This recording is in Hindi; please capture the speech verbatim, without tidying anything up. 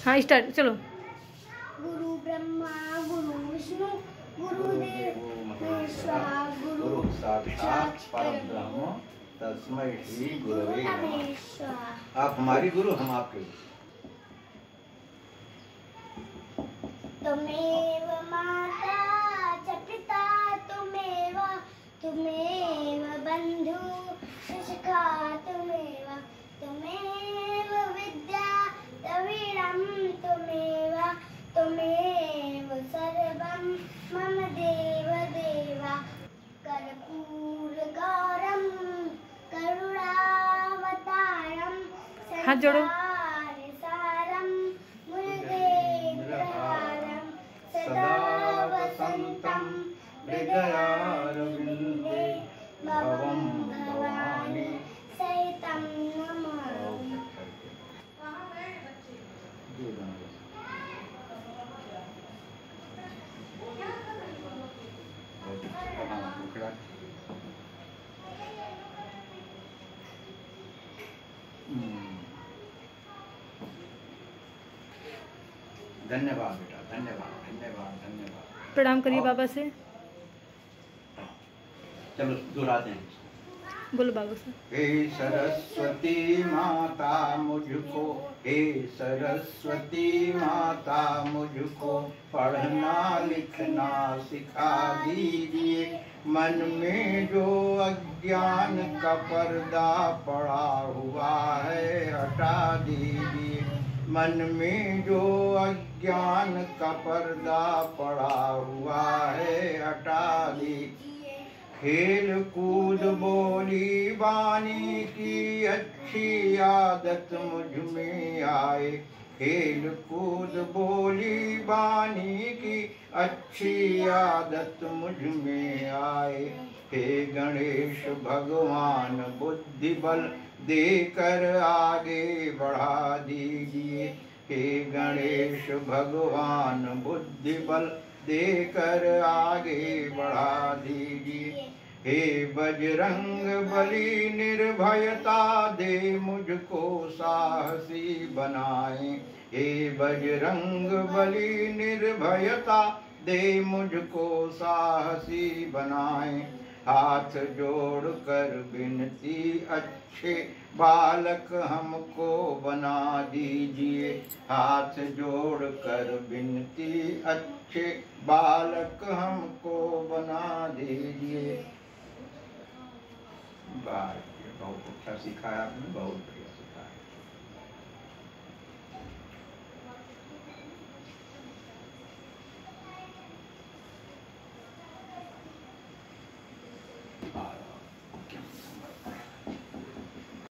हाँ स्टार्ट चलो। गुरु ब्रह्मा गुरु विष्णु गुरुदेव महेश्वरा गुरु साक्षात परब्रह्म तस्मै श्री गुरवे नमः। आप हमारी गुरु, हम आपके। त्वमेव माता च पिता त्वमेव त्वमेव बन्धु सखा त्वमेव त्वमेव विद्या द्रविणं त्वमेव त्वमेव सर्वं मम देव देव। कर्पूरगौरं करुणावतारं हाथ जोड़ो। संसारसारं मुनिदेवहारं सदा वसन्तं हृदयारविन्दे भवं भवानी सहितं नमामि। धन्यवाद बेटा, धन्यवाद धन्यवाद धन्यवाद। प्रणाम करिए बाबा से। चलो दोहराते हैं। बोलो बाबा से। हे सरस्वती माता मुझको, हे सरस्वती माता मुझको पढ़ना लिखना सिखा दीजिए। मन में जो अज्ञान का पर्दा पड़ा हुआ है हटा दीजिए। मन में जो अज्ञान का पर्दा पड़ा हुआ है हटा दीजिए। खेल कूद बोली बानी की अच्छी आदत मुझ में आए। खेल कूद बोली बानी की अच्छी आदत मुझ में आए। हे गणेश भगवान बुद्धि बल देकर आगे बढ़ा दीजिए। हे गणेश भगवान बुद्धि बल देकर आगे बढ़ा दीजिए। हे बजरंग बली निर्भयता दे मुझको साहसी बनाए। हे बजरंग बली निर्भयता दे मुझको साहसी बनाए। हाथ जोड़कर विनती अच्छे बालक हमको बना दीजिए। हाथ जोड़कर विनती अच्छे बालक हमको बना दीजिए। बहुत अच्छा सिखाया आपने, बहुत बढ़िया।